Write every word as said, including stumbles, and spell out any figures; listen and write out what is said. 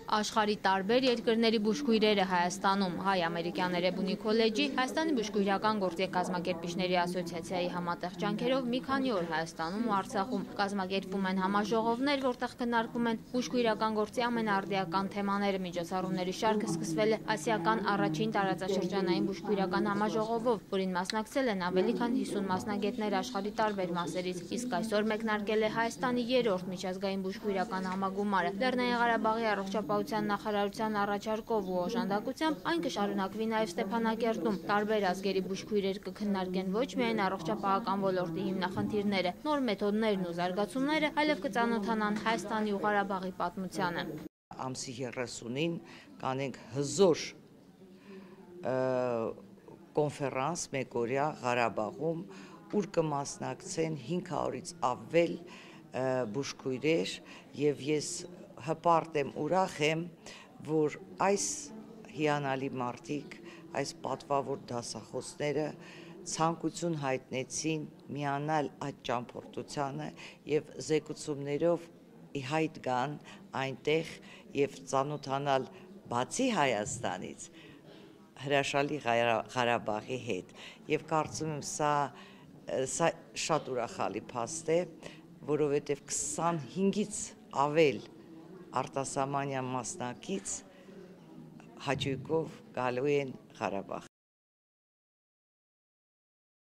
Աշխարհի տարբեր երկրների բուժքույրերը Հայաստանում Հայ-ամերիկյան Էրեբունի քոլեջի, Հայաստանի բուժքույրական գործի կազմակերպիչների ասոցիացիայի համատեղ ջանքերով մի քանի օր Հայաստանում ու Արցախում կազմակերպվում են համաժողովներ, որտեղ քննարկվում են բուժքույրական գործի ամենաարդիական թեմաները։ Միջոցառումների շարքը սկսվել է ասիական առաջին տարածաշրջանային բուժքույրական համաժողովով, որին մասնակցել են ավելի քան հիսուն մասնագետներ աշխարհի տարբեր մասերից, իսկ այսօր մեկնարկել է Հայաստանի երրորդ միջազգային բուժքույրական համագումարը։ Լեռնային Ղարաբաղի առողջապահության նախարարության առաջարկով ու օժանդակությամբ այն կշարունակվի նաև Ստեփանակերտում։ Տարբեր ազգերի բուժքույրեր կքննարկեն ոչ միայն առողջապահական ոլորտի հիմնախնդիրները, նոր մեթոդներն ու զարգացումները, այլև կծանոթանան Հայաստանի ու Ղարաբաղի պատմությանը։ Ամսի երեսունին կանենք հզոր կոնֆերանս մեկօրյա Ղարաբաղում, ուր կմասնակցեն հինգ հարյուրից ավել բուժքույրեր, եւ ես հպարտ եմ, ուրախ եմ, որ այս հիանալի մարդիկ, այս պատվավոր դասախոսները ցանկություն հայտնեցին միանալ այդ ճամփորդությանը եւ զեկուցումներով ի հայտ գան այնտեղ եւ ծանոթանալ բացի Հայաստանից հրաշալի Ղարաբաղի հետ, եւ կարծում եմ սա սա շատ ուրախալի փաստ է, որովհետեւ քսանհինգից ավել արտասահմանյան մասնակից հաճույքով գալու են Ղարաբաղ։